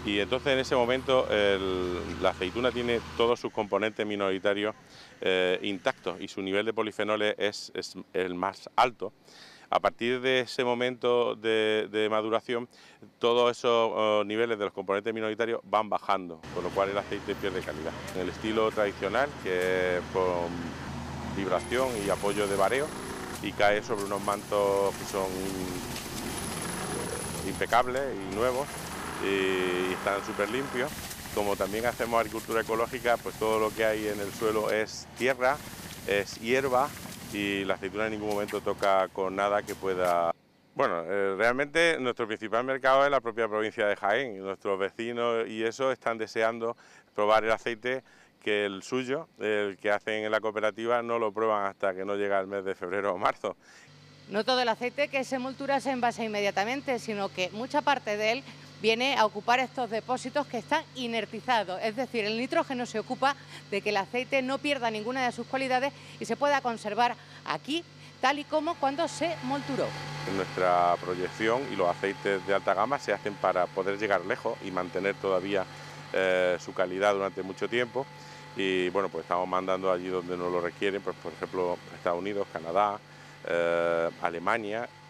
Y entonces en ese momento la aceituna tiene todos sus componentes minoritarios intactos y su nivel de polifenoles es el más alto. A partir de ese momento de maduración, todos esos niveles de los componentes minoritarios van bajando, con lo cual el aceite pierde calidad. En el estilo tradicional, que es con vibración y apoyo de vareo, y cae sobre unos mantos que son impecables y nuevos y están súper limpios. Como también hacemos agricultura ecológica, pues todo lo que hay en el suelo es tierra, es hierba, y la aceituna en ningún momento toca con nada que pueda... Bueno, realmente nuestro principal mercado es la propia provincia de Jaén. Nuestros vecinos y eso están deseando probar el aceite, que el suyo, el que hacen en la cooperativa, no lo prueban hasta que no llega el mes de febrero o marzo. No todo el aceite que se emultura se envasa inmediatamente, sino que mucha parte de él viene a ocupar estos depósitos que están inertizados. Es decir, el nitrógeno se ocupa de que el aceite no pierda ninguna de sus cualidades y se pueda conservar aquí, tal y como cuando se molturó. Nuestra proyección y los aceites de alta gama se hacen para poder llegar lejos y mantener todavía su calidad durante mucho tiempo. Y bueno, pues estamos mandando allí donde nos lo requieren, pues por ejemplo Estados Unidos, Canadá, Alemania.